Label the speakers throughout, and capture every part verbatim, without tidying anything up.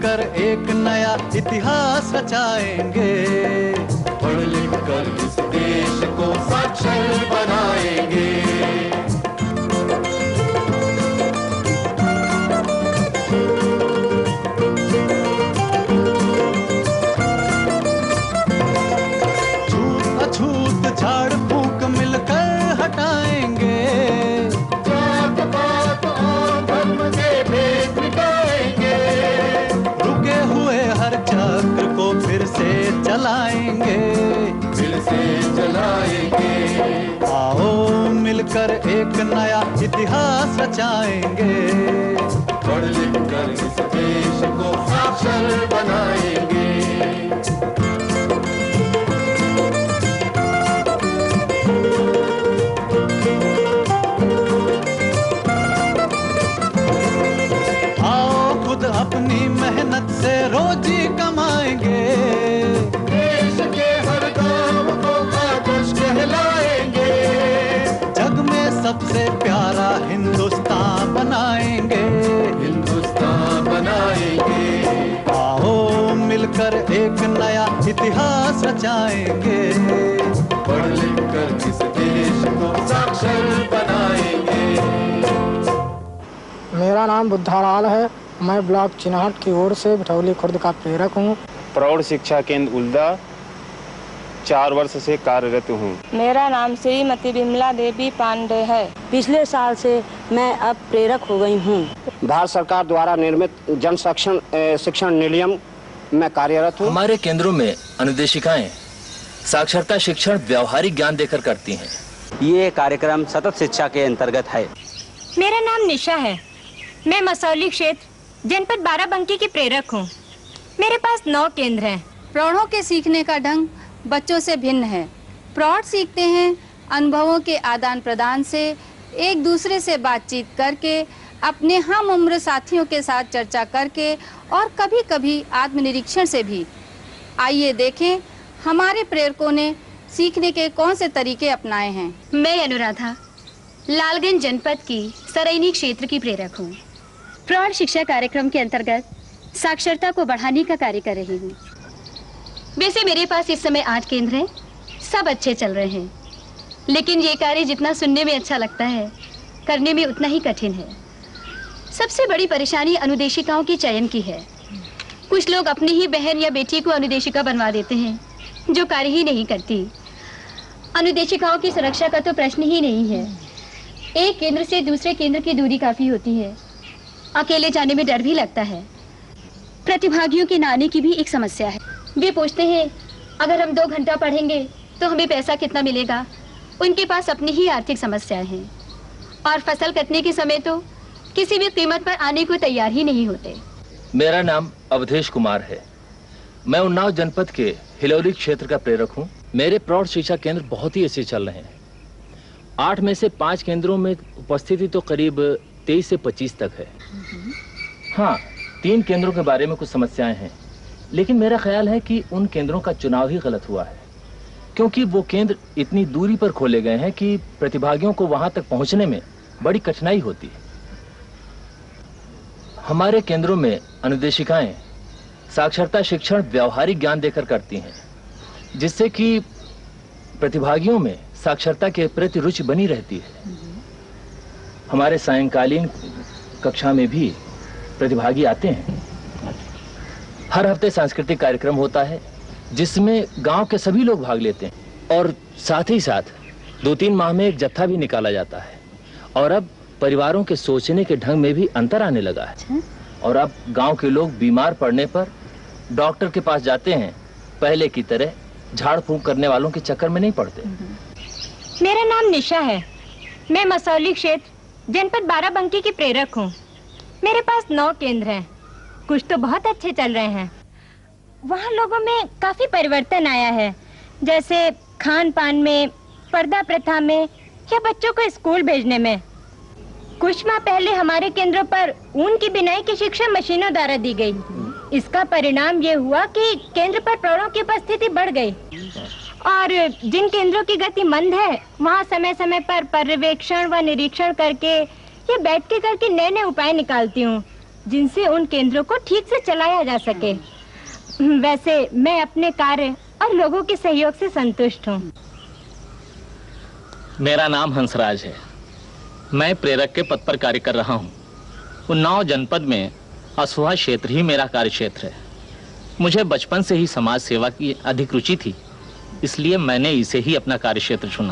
Speaker 1: मिलकर एक नया इतिहास रचाएंगे।
Speaker 2: पढ़ लिख कर इस देश को साक्षर बनाएंगे।
Speaker 1: झाड़ फूक मिलकर हटाएंगे।
Speaker 2: जात पात और धर्म के भेद मिटाएंगे।
Speaker 1: रुके हुए हर चक्र को फिर से चलाएंगे।
Speaker 2: फिर से चलाएंगे।
Speaker 1: आओ मिलकर एक नया इतिहास रचाएंगे।
Speaker 2: पढ़ लिख कर इस देश को साक्षर बनाएंगे।
Speaker 1: अपनी मेहनत से रोजी कमाएंगे।
Speaker 2: देश के हर गांव को आदर्श कहलाएंगे।
Speaker 1: जग में सबसे प्यारा हिंदुस्तान बनाएंगे।
Speaker 2: हिंदुस्तान बनाएंगे।
Speaker 1: आओ मिलकर एक नया इतिहास रचाएंगे।
Speaker 2: पढ़ लिख कर इस देश को साक्षर बनाएंगे।
Speaker 3: मेरा नाम बुद्धालाल है। मैं ब्लॉक चिन्हाट की ओर से भटौली खुर्द का प्रेरक हूँ।
Speaker 4: प्रौढ़ शिक्षा केंद्र उल्दा चार वर्ष से कार्यरत हूँ।
Speaker 5: मेरा नाम श्रीमती विमला देवी पांडे है।
Speaker 6: पिछले साल से मैं अब प्रेरक हो गई हूँ।
Speaker 7: भारत सरकार द्वारा निर्मित जन शिक्षण शिक्षण निलयम में कार्यरत हूँ।
Speaker 8: हमारे केंद्रों में अनुदेशिकाएं साक्षरता शिक्षण व्यावहारिक ज्ञान देकर करती हैं।
Speaker 7: ये कार्यक्रम सतत शिक्षा के अंतर्गत है।
Speaker 9: मेरा नाम निशा है। मैं मसौली क्षेत्र जनपद बाराबंकी की प्रेरक हूँ। मेरे पास नौ केंद्र हैं।
Speaker 10: प्रौढ़ों के सीखने का ढंग बच्चों से भिन्न है। प्रौढ़ सीखते हैं अनुभवों के आदान प्रदान से, एक दूसरे से बातचीत करके, अपने हम उम्र साथियों के साथ चर्चा करके और कभी कभी आत्मनिरीक्षण से भी। आइए देखें हमारे प्रेरकों ने सीखने के कौन से तरीके अपनाए हैं।
Speaker 9: मैं अनुराधा लालगंज जनपद की सरैनी क्षेत्र की प्रेरक हूँ। प्रौढ़ शिक्षा कार्यक्रम के अंतर्गत साक्षरता को बढ़ाने का कार्य कर रही हूँ। वैसे मेरे पास इस समय आठ केंद्र हैं। सब अच्छे चल रहे हैं, लेकिन ये कार्य जितना सुनने में अच्छा लगता है, करने में उतना ही कठिन है। सबसे बड़ी परेशानी अनुदेशिकाओं के चयन की है। कुछ लोग अपनी ही बहन या बेटी को अनुदेशिका बनवा देते हैं, जो कार्य ही नहीं करती। अनुदेशिकाओं की सुरक्षा का तो प्रश्न ही नहीं है। एक केंद्र से दूसरे केंद्र की दूरी काफी होती है। अकेले जाने में डर भी लगता है। प्रतिभागियों के न आने की भी एक समस्या है। वे पूछते हैं अगर हम दो घंटा पढ़ेंगे तो हमें पैसा कितना मिलेगा। उनके पास अपनी ही आर्थिक समस्याएं हैं और फसल कटने के समय तो किसी भी कीमत पर आने को तैयार ही नहीं होते।
Speaker 8: मेरा नाम अवधेश कुमार है। मैं उन्नाव जनपद के हिलौली क्षेत्र का प्रेरक हूँ। मेरे प्रौढ़ शिक्षा केंद्र बहुत ही अच्छे चल रहे हैं। आठ में से पांच केंद्रों में उपस्थिति तो करीब तेईस से पच्चीस तक है। हाँ, तीन केंद्रों के बारे में कुछ समस्याएं हैं, लेकिन मेरा ख्याल है कि उन केंद्रों का चुनाव ही गलत हुआ है, क्योंकि वो केंद्र इतनी दूरी पर खोले गए हैं कि प्रतिभागियों को वहां तक पहुंचने में बड़ी कठिनाई होती है। हमारे केंद्रों में अनुदेशिकाएं साक्षरता शिक्षण व्यावहारिक ज्ञान देकर करती हैं, जिससे कि प्रतिभागियों में साक्षरता के प्रति रुचि बनी रहती है। हमारे सायंकालीन कक्षा में भी प्रतिभागी आते हैं। हर हफ्ते सांस्कृतिक कार्यक्रम होता है, जिसमें गांव के सभी लोग भाग लेते हैं और साथ ही साथ दो तीन माह में एक जत्था भी निकाला जाता है। और अब परिवारों के सोचने के ढंग में भी अंतर आने लगा है और अब गांव के लोग बीमार पड़ने पर डॉक्टर के पास जाते हैं, पहले की तरह झाड़ फूंक करने वालों के चक्कर में नहीं पड़ते।
Speaker 9: मेरा नाम निशा है। मैं मसौली क्षेत्र जनपद बाराबंकी की प्रेरक हूँ। मेरे पास नौ केंद्र हैं। कुछ तो बहुत अच्छे चल रहे हैं। वहाँ लोगों में काफी परिवर्तन आया है, जैसे खान पान में, पर्दा प्रथा में या बच्चों को स्कूल भेजने में। कुछ माह पहले हमारे केंद्रों पर ऊन की बिनाई की शिक्षा मशीनों द्वारा दी गई। इसका परिणाम ये हुआ कि केंद्र पर प्रौढ़ों की उपस्थिति बढ़ गई और जिन केंद्रों की गति मंद है, वहाँ समय समय पर पर्यवेक्षण व निरीक्षण करके या बैठ के करके नए नए उपाय निकालती हूँ,
Speaker 11: जिनसे उन केंद्रों को ठीक से चलाया जा सके। वैसे मैं अपने कार्य और लोगों के सहयोग से संतुष्ट हूँ।
Speaker 8: मेरा नाम हंसराज है। मैं प्रेरक के पद पर कार्य कर रहा हूँ। उन्नाव जनपद में असुहा क्षेत्र ही मेरा कार्य क्षेत्र है। मुझे बचपन से ही समाज सेवा की अधिक रुचि थी, इसलिए मैंने इसे ही अपना कार्य क्षेत्र चुना।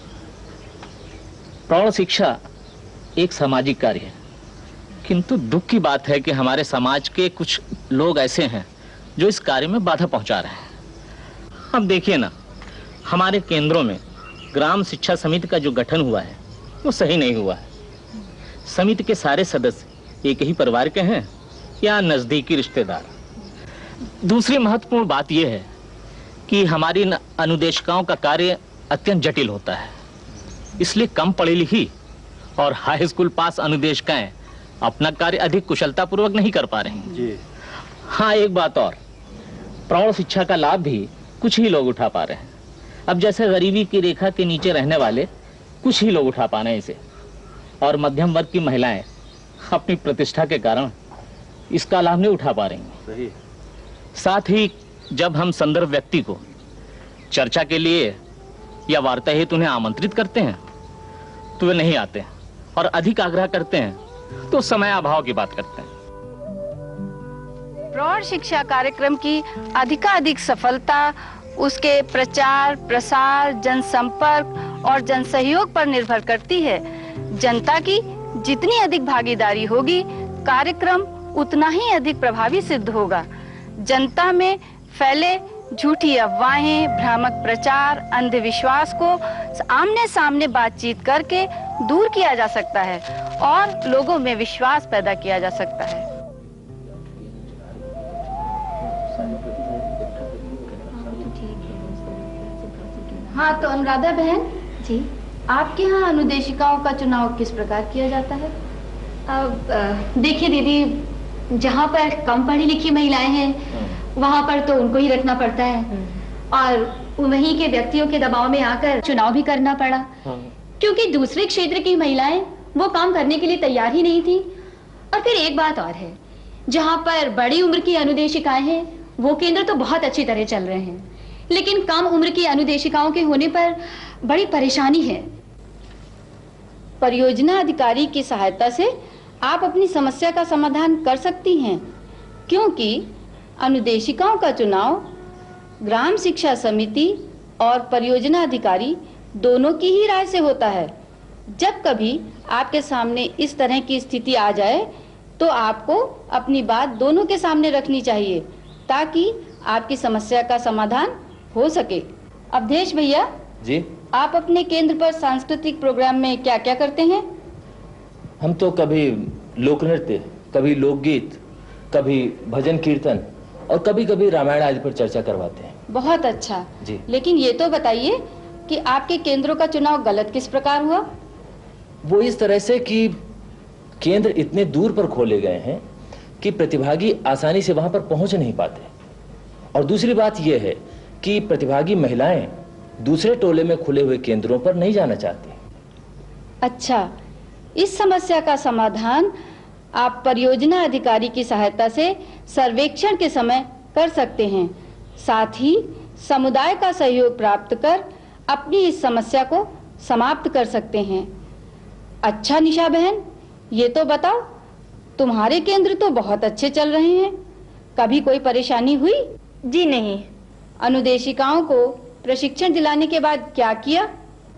Speaker 8: प्रौढ़ शिक्षा एक सामाजिक कार्य है, किंतु दुख की बात है कि हमारे समाज के कुछ लोग ऐसे हैं जो इस कार्य में बाधा पहुंचा रहे हैं। अब देखिए ना, हमारे केंद्रों में ग्राम शिक्षा समिति का जो गठन हुआ है वो सही नहीं हुआ है। समिति के सारे सदस्य एक ही परिवार के हैं या नजदीकी रिश्तेदार। दूसरी महत्वपूर्ण बात यह है कि हमारी अनुदेशिकाओं का कार्य अत्यंत जटिल होता है, इसलिए कम पढ़ी लिखी और हाई स्कूल पास अनुदेशिकाएं अपना कार्य अधिक कुशलता पूर्वक नहीं कर पा रही जी। हाँ, एक बात और, प्रौढ़ शिक्षा का लाभ भी कुछ ही लोग उठा पा रहे हैं। अब जैसे गरीबी की रेखा के नीचे रहने वाले कुछ ही लोग उठा पा रहे हैं इसे, और मध्यम वर्ग की महिलाएं अपनी प्रतिष्ठा के कारण इसका लाभ नहीं उठा पा रही हैं। सही। साथ ही जब हम संदर्भ व्यक्ति को चर्चा के लिए या वार्ता हेतु उन्हें आमंत्रित करते हैं तो वे नहीं आते हैं, और अधिक आग्रह करते हैं तो समय अभाव की बात करते हैं।
Speaker 10: प्रौढ़ शिक्षा कार्यक्रम की अधिकाधिक सफलता उसके प्रचार, प्रसार, जनसंपर्क और जनसहयोग पर निर्भर करती है। जनता की जितनी अधिक भागीदारी होगी, कार्यक्रम उतना ही अधिक प्रभावी सिद्ध होगा। जनता में फैले झूठी अफवाहें, भ्रामक प्रचार, अंधविश्वास को आमने सामने बातचीत करके दूर किया जा सकता है और लोगों में विश्वास पैदा किया जा सकता है। हाँ, तो अनुराधा बहन जी, आपके यहाँ अनुदेशिकाओं का चुनाव किस प्रकार किया जाता है?
Speaker 12: अब देखिए दीदी, जहाँ पर कम पढ़ी लिखी महिलाएं हैं वहाँ पर तो उनको ही रखना पड़ता है, और वहीं के व्यक्तियों के दबाव में आकर चुनाव भी करना पड़ा, क्योंकि दूसरे क्षेत्र की महिलाएं वो काम करने के लिए तैयार ही नहीं थी। और फिर एक बात और है, जहाँ पर बड़ी उम्र की अनुदेशिकाएं हैं वो केंद्र तो बहुत अच्छी तरह चल रहे हैं, लेकिन कम उम्र की अनुदेशिकाओं के होने पर बड़ी परेशानी है।
Speaker 6: परियोजना अधिकारी की सहायता से आप अपनी समस्या का समाधान कर सकती हैं, क्योंकि अनुदेशिकाओं का चुनाव ग्राम शिक्षा समिति और परियोजना अधिकारी दोनों की ही राय से होता है। जब कभी आपके सामने इस तरह की स्थिति आ जाए तो आपको अपनी बात दोनों के सामने रखनी चाहिए, ताकि आपकी समस्या का समाधान हो सके। अवधेश भैया
Speaker 8: जी,
Speaker 6: आप अपने केंद्र पर सांस्कृतिक प्रोग्राम में क्या क्या करते हैं?
Speaker 8: हम तो कभी लोक नृत्य, कभी लोकगीत, कभी भजन कीर्तन और कभी कभी रामायण आदि पर चर्चा करवाते हैं।
Speaker 6: बहुत अच्छा
Speaker 8: जी।
Speaker 6: लेकिन ये तो बताइए कि आपके केंद्रों का चुनाव गलत किस प्रकार हुआ?
Speaker 8: वो इस तरह से कि केंद्र इतने दूर पर खोले गए हैं कि प्रतिभागी आसानी से वहां पर पहुंच नहीं पाते, और दूसरी बात यह है कि प्रतिभागी महिलाएं दूसरे टोले में खुले हुए केंद्रों पर नहीं जाना चाहती।
Speaker 6: अच्छा, इस समस्या का समाधान आप परियोजना अधिकारी की सहायता से सर्वेक्षण के समय कर सकते हैं। साथ ही समुदाय का सहयोग प्राप्त कर अपनी इस समस्या को समाप्त कर सकते हैं। अच्छा निशा बहन, ये तो बताओ, तुम्हारे केंद्र तो बहुत अच्छे चल रहे हैं, कभी कोई परेशानी हुई?
Speaker 11: जी नहीं।
Speaker 6: अनुदेशिकाओं को प्रशिक्षण दिलाने के बाद क्या किया?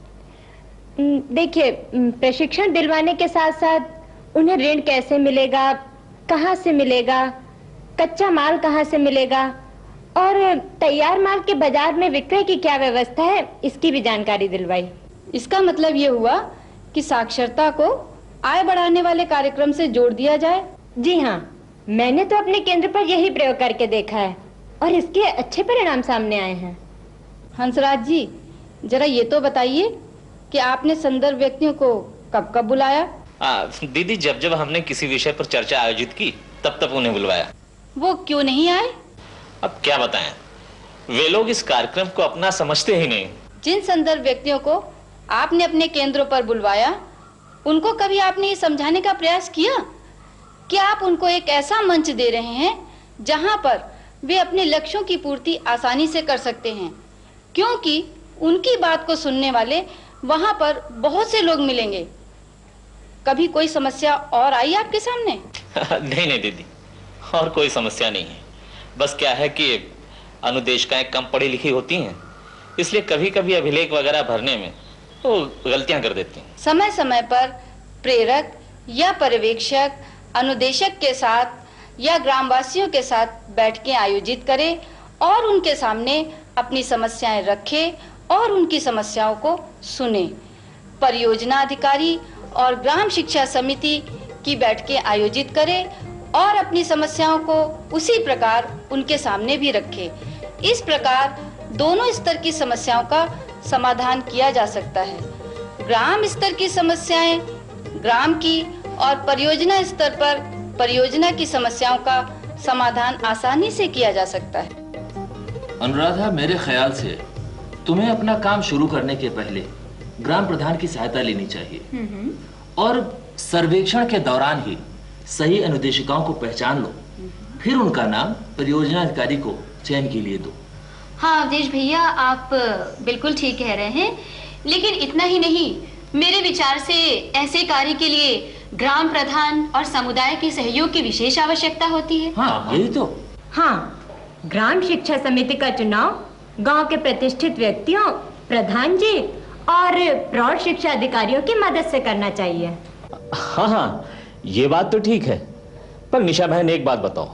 Speaker 11: देखिए, प्रशिक्षण दिलवाने के साथ साथ उन्हें ऋण कैसे मिलेगा, कहाँ से मिलेगा, कच्चा माल कहाँ से मिलेगा और तैयार माल के बाजार में विक्रय की क्या व्यवस्था है, इसकी भी जानकारी दिलवाई।
Speaker 6: इसका मतलब ये हुआ कि साक्षरता को आय बढ़ाने वाले कार्यक्रम से जोड़ दिया जाए।
Speaker 11: जी हाँ, मैंने तो अपने केंद्र पर यही प्रयोग करके देखा है और इसके अच्छे परिणाम सामने आए हैं।
Speaker 6: हंसराज जी, जरा ये तो बताइए कि आपने संदर्भ व्यक्तियों को कब कब बुलाया?
Speaker 8: आ, दीदी, जब जब हमने किसी विषय पर चर्चा आयोजित की तब तब उन्हें बुलवाया।
Speaker 6: वो क्यों नहीं आए?
Speaker 8: अब क्या बताएं, वे लोग इस कार्यक्रम को अपना समझते ही नहीं।
Speaker 6: जिन संदर्भ व्यक्तियों को आपने अपने केंद्रों पर बुलवाया, उनको कभी आपने ये समझाने का प्रयास किया कि आप उनको एक ऐसा मंच दे रहे हैं जहां पर वे अपने लक्ष्यों की पूर्ति आसानी से कर सकते हैं, क्योंकि उनकी बात को सुनने वाले वहां पर बहुत से लोग मिलेंगे। कभी कोई समस्या और आई आपके सामने?
Speaker 13: नहीं नहीं दीदी, और कोई समस्या नहीं है। बस क्या है कि अनुदेशिकाएं कम पढ़ी लिखी होती हैं, इसलिए कभी कभी अभिलेख वगैरह भरने में वो गलतियां कर देती हैं।
Speaker 6: समय समय पर प्रेरक या पर्यवेक्षक अनुदेशक के साथ या ग्रामवासियों के साथ बैठकें आयोजित करें और उनके सामने अपनी समस्याएं रखें और उनकी समस्याओं को सुने। परियोजना अधिकारी और ग्राम शिक्षा समिति की बैठकें आयोजित करें और अपनी समस्याओं को उसी प्रकार उनके सामने भी रखें। इस प्रकार दोनों स्तर की समस्याओं का समाधान किया जा सकता है। ग्राम स्तर की समस्याएं ग्राम की और परियोजना स्तर पर परियोजना की समस्याओं का समाधान आसानी से किया जा सकता है।
Speaker 8: अनुराधा, मेरे ख्याल से तुम्हें अपना काम शुरू करने के पहले ग्राम प्रधान की सहायता लेनी चाहिए और सर्वेक्षण के दौरान ही सही अनुदेशिकाओं को पहचान लो, फिर उनका नाम परियोजना अधिकारी को चयन के लिए दो।
Speaker 12: हाँ अवधेश भैया, आप बिल्कुल ठीक कह रहे हैं, लेकिन इतना ही नहीं, मेरे विचार से ऐसे कार्य के लिए ग्राम प्रधान और समुदाय के सहयोग की विशेष आवश्यकता होती है।
Speaker 8: हाँ, यही तो।
Speaker 11: हाँ, ग्राम शिक्षा समिति का चुनाव गांव के प्रतिष्ठित व्यक्तियों, प्रधान जी और प्रौढ़ शिक्षा अधिकारियों की मदद से करना चाहिए।
Speaker 13: हाँ हाँ, ये बात तो ठीक है, पर निशा बहन एक बात बताओ,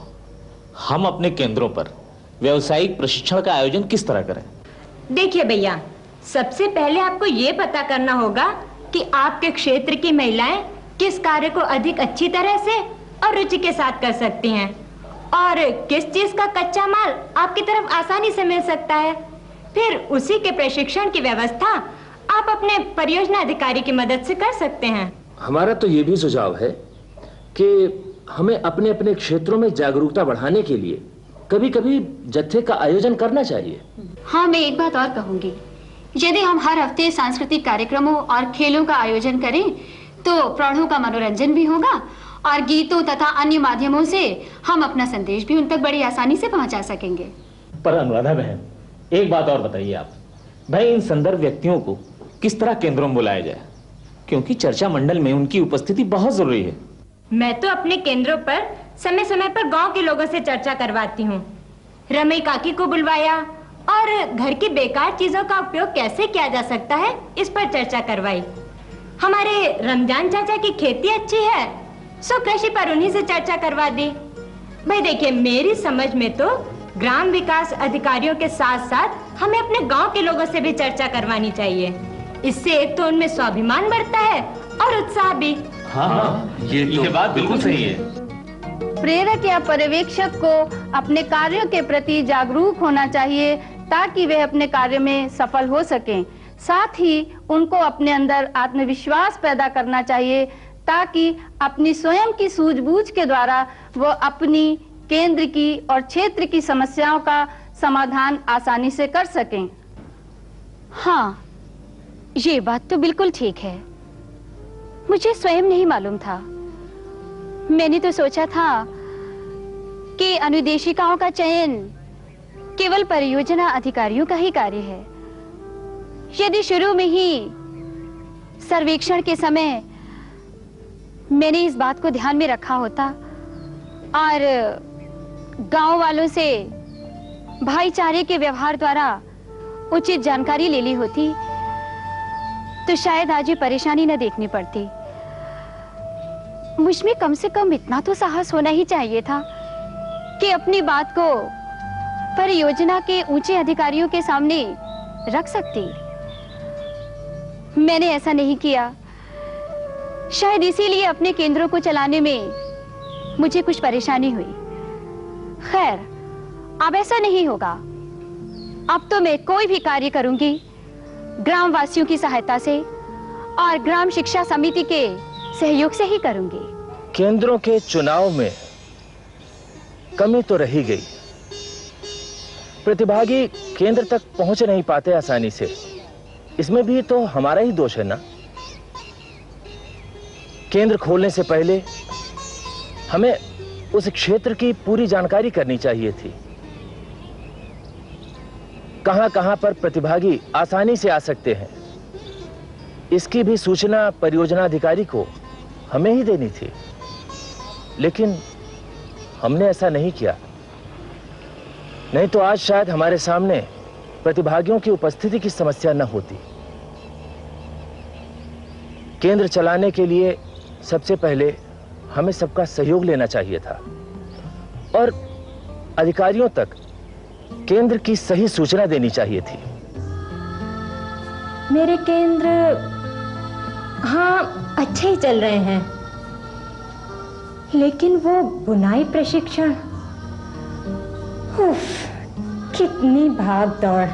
Speaker 13: हम अपने केंद्रों पर व्यावसायिक प्रशिक्षण का आयोजन किस तरह करें?
Speaker 11: देखिए भैया, सबसे पहले आपको ये पता करना होगा कि आपके क्षेत्र की महिलाएं किस कार्य को अधिक अच्छी तरह से और रुचि के साथ कर सकती हैं और किस चीज का कच्चा माल आपकी तरफ आसानी से मिल सकता है। फिर उसी के प्रशिक्षण की व्यवस्था आप अपने परियोजना अधिकारी की मदद से कर सकते हैं।
Speaker 8: हमारा तो ये भी सुझाव है कि हमें अपने अपने क्षेत्रों में जागरूकता बढ़ाने के लिए कभी कभी जत्थे का आयोजन करना चाहिए।
Speaker 12: हाँ, मैं एक बात और कहूंगी, यदि हम हर हफ्ते सांस्कृतिक कार्यक्रमों और खेलों का आयोजन करें तो प्रौढ़ों का मनोरंजन भी होगा और गीतों तथा अन्य माध्यमों से हम अपना संदेश भी उन तक बड़ी आसानी से पहुंचा सकेंगे।
Speaker 13: पर अनुराधा बहन, एक बात और बताइए आप, भाई इन संदर्भ व्यक्तियों को किस तरह केंद्रों में बुलाया जाए, क्योंकि चर्चा मंडल में उनकी उपस्थिति बहुत जरूरी है।
Speaker 11: मैं तो अपने केंद्रों पर समय समय पर गांव के लोगों से चर्चा करवाती हूँ। रमई काकी को बुलवाया और घर की बेकार चीजों का उपयोग कैसे किया जा सकता है इस पर चर्चा करवाई। हमारे रमजान चाचा की खेती अच्छी है, सो कृषि पर उन्हीं से चर्चा करवा दी। भाई देखिए, मेरी समझ में तो ग्राम विकास अधिकारियों के साथ साथ हमें अपने गांव के लोगों से भी चर्चा करवानी चाहिए। इससे एक तो उनमें स्वाभिमान बढ़ता है और उत्साह भी।
Speaker 13: हाँ हाँ, ये तो ये बात बिल्कुल सही है।
Speaker 6: प्रेरक या पर्यवेक्षक को अपने कार्यों के प्रति जागरूक होना चाहिए ताकि वे अपने कार्य में सफल हो सकें। साथ ही उनको अपने अंदर आत्मविश्वास पैदा करना चाहिए ताकि अपनी स्वयं की सूझबूझ के द्वारा वो अपनी केंद्र की और क्षेत्र की समस्याओं का समाधान आसानी से कर सकें।
Speaker 9: हाँ, ये बात तो बिल्कुल ठीक है। मुझे स्वयं नहीं मालूम था। मैंने तो सोचा था कि अनुदेशिकाओं का चयन केवल परियोजना अधिकारियों का ही कार्य है। यदि शुरू में ही सर्वेक्षण के समय मैंने इस बात को ध्यान में रखा होता और गांव वालों से भाईचारे के व्यवहार द्वारा उचित जानकारी ले ली होती तो शायद आज ये परेशानी न देखनी पड़ती। मुझमें कम से कम इतना तो साहस होना ही चाहिए था कि अपनी बात को परियोजना के ऊंचे अधिकारियों के सामने रख सकती। मैंने ऐसा नहीं किया। शायद इसीलिए अपने केंद्रों को चलाने में मुझे कुछ परेशानी हुई। खैर, अब ऐसा नहीं होगा। अब तो मैं कोई भी कार्य करूंगी ग्राम वासियों की सहायता से और ग्राम शिक्षा समिति के सहयोग से ही करूंगी।
Speaker 8: केंद्रों के चुनाव में कमी तो रही गई। प्रतिभागी केंद्र तक पहुंच नहीं पाते आसानी से। इसमें भी तो हमारा ही दोष है ना। केंद्र खोलने से पहले हमें उस क्षेत्र की पूरी जानकारी करनी चाहिए थी। कहां कहां पर प्रतिभागी आसानी से आ सकते हैं, इसकी भी सूचना परियोजना अधिकारी को हमें ही देनी थी, लेकिन हमने ऐसा नहीं किया। नहीं तो आज शायद हमारे सामने प्रतिभागियों की उपस्थिति की समस्या न होती। केंद्र चलाने के लिए सबसे पहले हमें सबका सहयोग लेना चाहिए था और अधिकारियों तक केंद्र की सही सूचना देनी चाहिए थी।
Speaker 11: मेरे केंद्र हाँ अच्छे ही चल रहे हैं, लेकिन वो बुनाई प्रशिक्षण, उफ, कितनी भाग दौड़।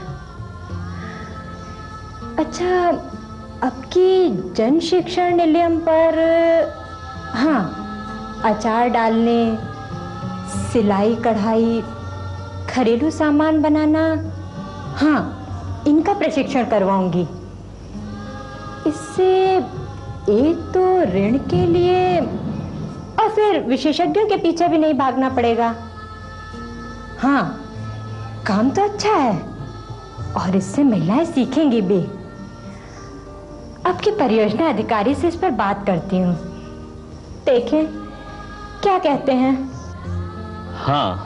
Speaker 11: अच्छा, अब की जन शिक्षण निलयम पर हाँ, अचार डालने, सिलाई कढ़ाई, घरेलू सामान बनाना, हाँ इनका प्रशिक्षण करवाऊंगी। इससे एक तो ऋण के लिए और फिर विशेषज्ञों के पीछे भी नहीं भागना पड़ेगा। हाँ, काम तो अच्छा है और इससे महिलाएं सीखेंगी भी। अब की परियोजना अधिकारी से इस पर बात करती हूँ, देखें क्या कहते हैं।
Speaker 13: हाँ,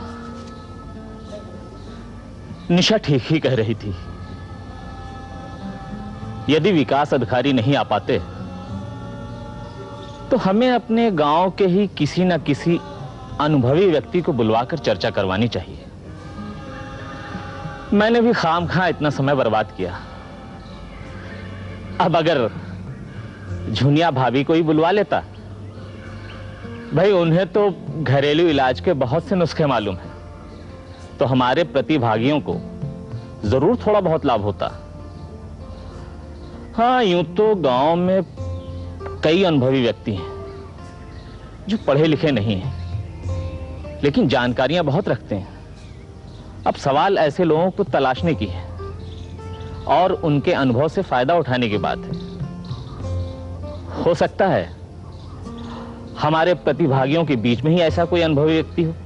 Speaker 13: निशा ठीक ही कह रही थी। यदि विकास अधिकारी नहीं आ पाते तो हमें अपने गांव के ही किसी न किसी अनुभवी व्यक्ति को बुलवाकर चर्चा करवानी चाहिए। मैंने भी खामखा इतना समय बर्बाद किया। अब अगर झुनिया भाभी को ही बुलवा लेता, भाई उन्हें तो घरेलू इलाज के बहुत से नुस्खे मालूम हैं, तो हमारे प्रतिभागियों को जरूर थोड़ा बहुत लाभ होता। हाँ, यूं तो गांव में कई अनुभवी व्यक्ति हैं जो पढ़े लिखे नहीं हैं, लेकिन जानकारियां बहुत रखते हैं। अब सवाल ऐसे लोगों को तलाशने की है और उनके अनुभव से फायदा उठाने की बात है। हो सकता है हमारे प्रतिभागियों के बीच में ही ऐसा कोई अनुभवी व्यक्ति हो।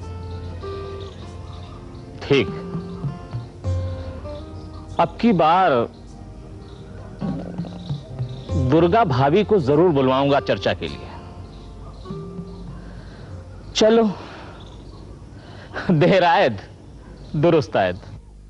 Speaker 13: ठीक, अब की बार दुर्गा भाभी को जरूर बुलवाऊंगा चर्चा के लिए। चलो, देर आयद दुरुस्त आयद।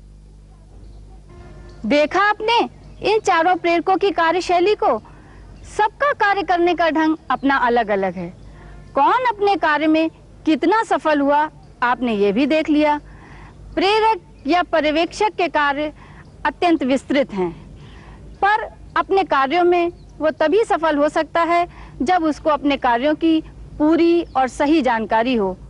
Speaker 10: देखा आपने इन चारों प्रेरकों की कार्यशैली को। सबका कार्य करने का ढंग अपना अलग अलग है। कौन अपने कार्य में कितना सफल हुआ आपने ये भी देख लिया। प्रेरक या पर्यवेक्षक के कार्य अत्यंत विस्तृत हैं, पर अपने कार्यों में वो तभी सफल हो सकता है जब उसको अपने कार्यों की पूरी और सही जानकारी हो।